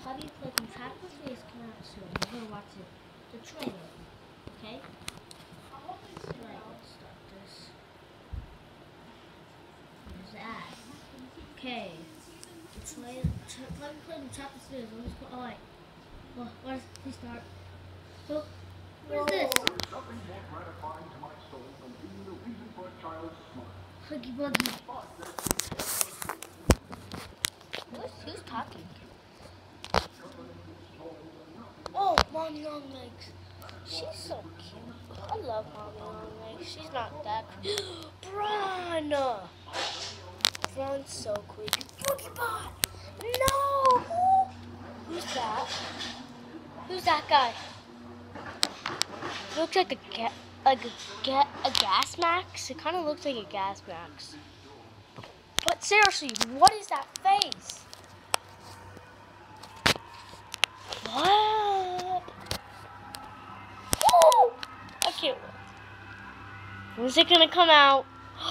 How do you play Contractor is coming out soon. We're gonna watch it. The trailer. Okay? Right, let's start this. There's the ad. Okay. It's like playing Contractor is. Alright. Well, please start. Look. What is this? Huggy Buggy. Who's talking? Oh, Mommy Long Legs. She's so cute. I love Mommy Long Legs. She's not that cute. Bron! Bron's so quick. Pokeball! No! Who's that? Who's that guy? He looks like a gas max. It kind of looks like a gas max. But seriously, what is that face? What? Oh! I can't wait. When's it gonna come out?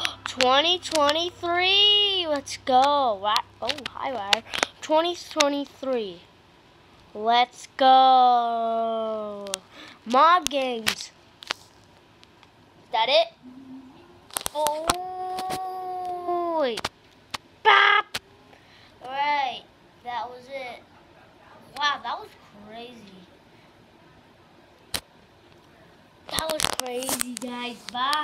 2023. Let's go. Oh, hi, Ryder. 2023. Let's go. Mob games. Is that it? Oh, wait. Bop. Alright, that was it. Wow, that was crazy. That was crazy, guys. Bye.